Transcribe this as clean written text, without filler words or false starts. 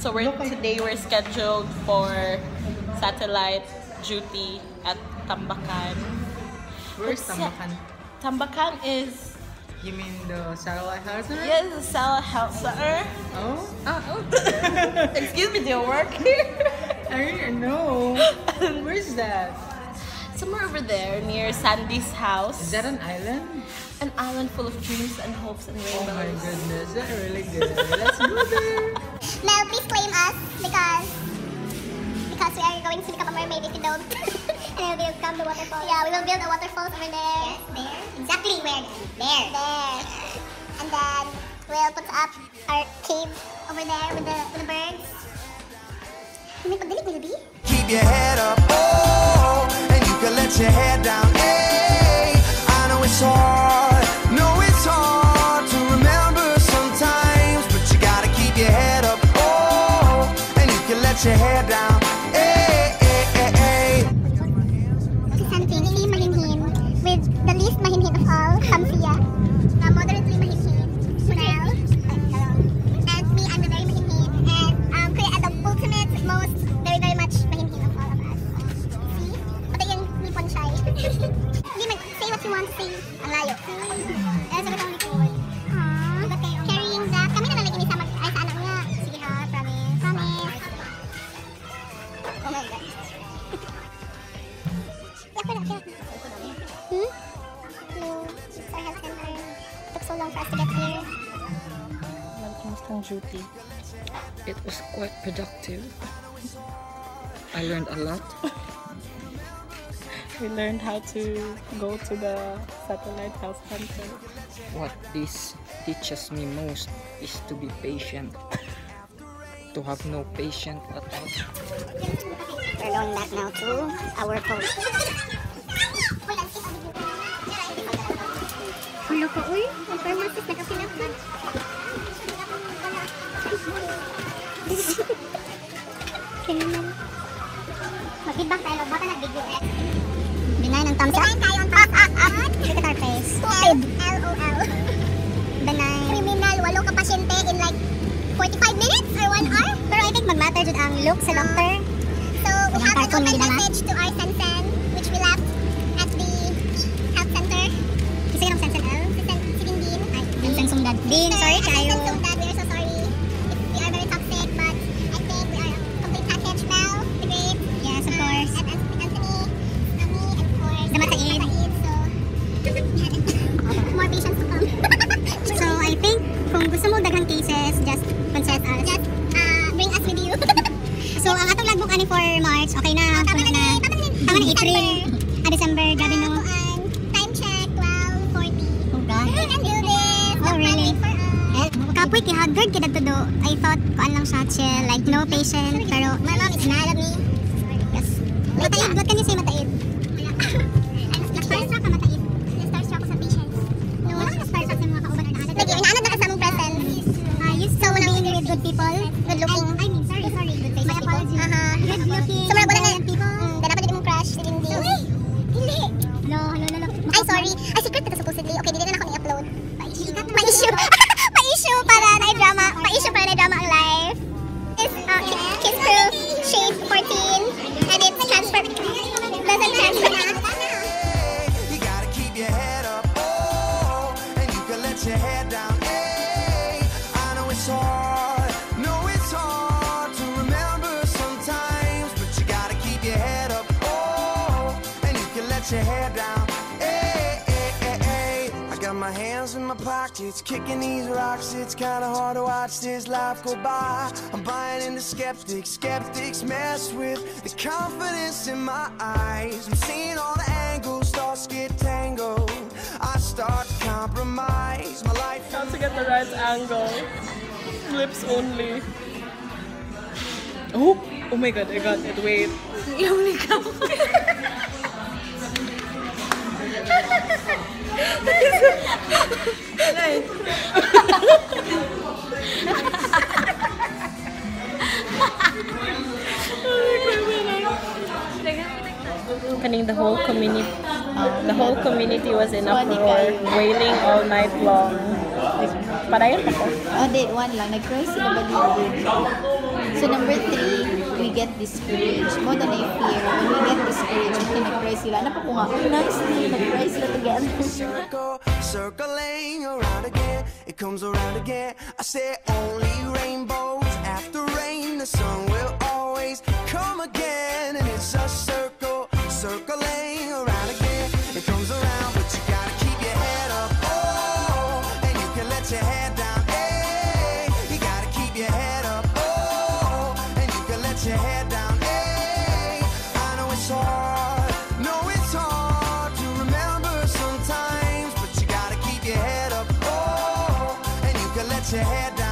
So today we're scheduled for satellite duty at Tambakan. Where's Tambakan? Tambakan is... You mean the satellite house center? Yes, the satellite health center. Oh? Excuse me, do you work here? I didn't know. Where's that? Somewhere over there near Sandy's house. Is that an island? An island full of dreams and hopes and rainbows. Oh my goodness, that's really good. Let's go there. Mel, please claim us because we are going to become a mermaid if you don't. And we'll come the waterfall. Yeah, we will build a waterfall over there. Yes, there. Exactly where? There. There. And then we'll put up our cave over there with the birds. Keep your head up, oh, and you can let your head down, hey. I know it's hard to remember sometimes, but you gotta keep your head up, oh, and you can let your head down, hey, hey, hey, hey. Something really mahinhin with the least mahinhin of all, Kamsiya. Moderately mahinhin. Mel. And me, I'm the very mahinhin. And Kuya at the ultimate, most, very, very much mahinhin of all of us. See? Pati yung nipon shy. Say what you want to say. Ang layo. That's what I'm doing. Carrying that. Kami na nalang inisama ay sa anak nga. Sige ha, promise. Promise. Oh my God. No, it's our health center. It took so long for us to get here. Welcome duty. It was quite productive. I learned a lot. We learned how to go to the satellite health center. What this teaches me most is to be patient. To have no patience at all. We're going back now to our post. Hulo ko, uy. Ang pharmacist nakasilap ka. Kailan? Mag-feedback tayo. Baka nag-video eh. Benign ang thumbs up. Benign tayo ang thumbs up. Look at our face. Stupid. LOL. Benign. Criminal. 8 ka pasyente in like 45 minutes or 1 hour. Pero I think mag-matter dyan ang look sa doctor. So we have an open message to our Sensen, which we left at the health center. Kasi ka ng Sensen L? Si Din. Sensen Sungdad. Din, sorry kayo. Sensen Sungdad, we are so sorry. We are very toxic, but I think we are a complete package now. The great. Yes, of course. And Anthony, Nami, and of course. The Mataid. So, more patients to come. So I think kung gusto mo daghang cases, just consult us. Just bring us with you. So ang atong logbook ani for March, okay na. Tama na April. December, grabe no. Time check, 12:40. Oh God. We can do this. Oh really? Kapoy kay Hagard kay dagto. I thought kuan lang siya chill, like no patient, pero my mom is mad at me. Yes. Mataid, what can you say mataid? Na-starstruck ka mataid. Na-starstruck ako sa patients. No, wala ka na-starstruck sa mga kauban na naanad. Like, inaanad na ka sa mong presence. So, being with good people, good looking. I mean, sorry, good face people. Good looking. So, wala na people. Dapat din mong crush, si Lindy. Hindi. No. Ay, sorry. Ay, secret na supposedly. Okay, hindi na ako ni-upload. Pa-issue. Pa-issue para na-drama. Pa-issue para na-drama ang live. This Kiss Proof Shade 14. And it's transfer. Doesn't transfer na. You gotta keep your head up, oh, and you can let your head down, hey. I know it's hard to remember sometimes, but you gotta keep your head up, oh, and you can let your head down, hey, hey, hey, hey. I got my hands in my pockets, kicking these rocks. It's kinda hard to watch this life go by. I'm buying into skeptics mess with the confidence in my eyes. I'm seeing all the angles, thoughts get tangled. I start to compromise my life. How to get the right angle. Lips only. Oh my God, I got it. Wait. You only come. Nice. Kaning the whole community was in uproar, wailing all night long. Padayon ako. Oh, di, one lang. Nag-cry sila ba dito? So number 3, we get discouraged. More than I fear, when we get discouraged, we can nag-cry sila. Ano pa ko nga? Nicely, nag-cry sila together. Circle, circling around again. It comes around again. I say only rainbows after rain. The sun will always come again. And it's a circle, circling around again. It comes around, but you gotta keep your head up. Oh, and you can let your head down. Hey, you gotta keep your head up. Oh, and you can let your head down. Hey, I know it's hard. No, it's hard to remember sometimes, but you gotta keep your head up. Oh, and you can let your head down.